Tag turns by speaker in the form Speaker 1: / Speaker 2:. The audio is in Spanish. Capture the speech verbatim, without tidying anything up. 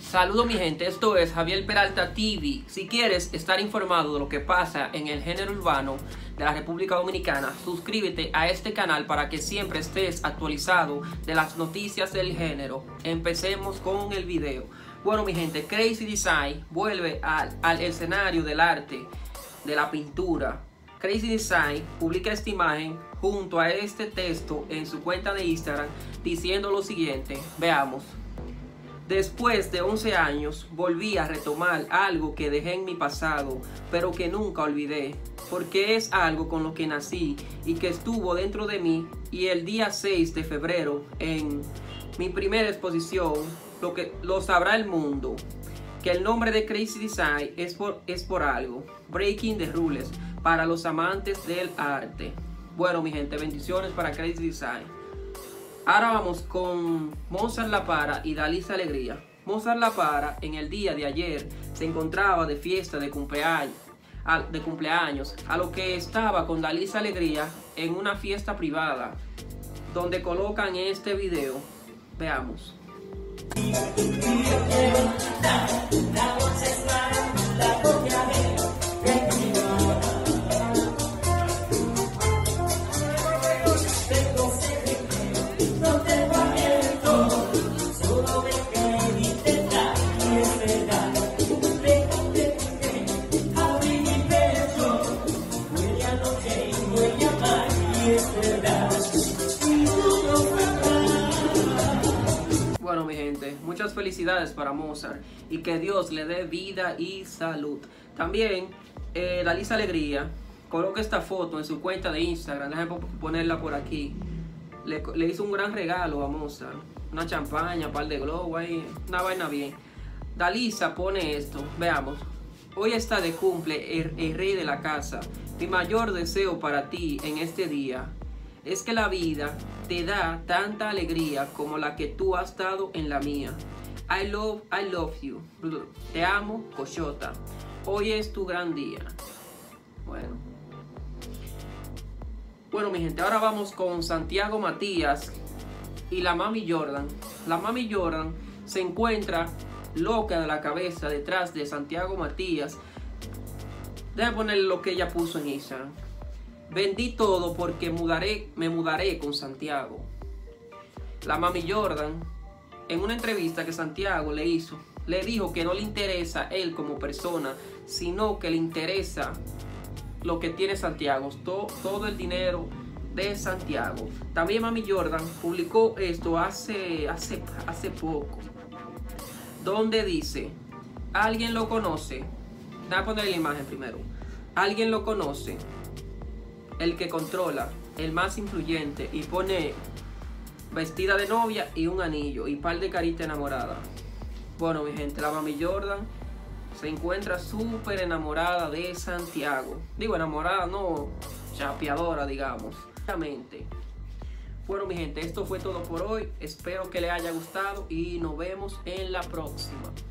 Speaker 1: Saludos mi gente, esto es Javier Peralta T V. Si quieres estar informado de lo que pasa en el género urbano de la República Dominicana, suscríbete a este canal para que siempre estés actualizado de las noticias del género. Empecemos con el video. Bueno mi gente, Crazy Design vuelve al, al escenario del arte, de la pintura. Crazy Design publica esta imagen junto a este texto en su cuenta de Instagram diciendo lo siguiente, veamos. Después de once años, volví a retomar algo que dejé en mi pasado, pero que nunca olvidé, porque es algo con lo que nací y que estuvo dentro de mí. Y el día seis de febrero, en mi primera exposición, lo, que, lo sabrá el mundo, que el nombre de Crazy Design es por, es por algo, Breaking the Rules, para los amantes del arte. Bueno mi gente, bendiciones para Crazy Design. Ahora vamos con Mozart La Para y Dalisa Alegría. Mozart La Para en el día de ayer se encontraba de fiesta de cumpleaños, a, de cumpleaños, a lo que estaba con Dalisa Alegría en una fiesta privada, donde colocan este video. Veamos. Bueno mi gente, muchas felicidades para Mozart y que Dios le dé vida y salud. También eh, Dalisa Alegría coloca esta foto en su cuenta de Instagram, déjenme ponerla por aquí. Le, le hizo un gran regalo a Mozart, una champaña, un par de globos ahí, una vaina bien. Dalisa pone esto, veamos. Hoy está de cumple el, el rey de la casa. Mi mayor deseo para ti en este día es que la vida te da tanta alegría como la que tú has dado en la mía. I love, I love you. Te amo, Cochota. Hoy es tu gran día. Bueno. Bueno, mi gente, ahora vamos con Santiago Matías y la Mami Jordan. La Mami Jordan se encuentra loca de la cabeza detrás de Santiago Matías. Déjame ponerle lo que ella puso en Instagram. Vendí todo porque mudaré, me mudaré con Santiago. La Mami Jordan, en una entrevista que Santiago le hizo, le dijo que no le interesa él como persona, sino que le interesa lo que tiene Santiago, todo, todo el dinero de Santiago. También Mami Jordan publicó esto hace, hace, hace poco, donde dice, ¿alguien lo conoce? Déjame ponerle la imagen primero. ¿Alguien lo conoce? El que controla, el más influyente, y pone vestida de novia y un anillo y par de carita enamorada. Bueno mi gente, la Mami Jordan se encuentra súper enamorada de Santiago. Digo enamorada, no chapeadora, digamos. Bueno mi gente, esto fue todo por hoy. Espero que les haya gustado y nos vemos en la próxima.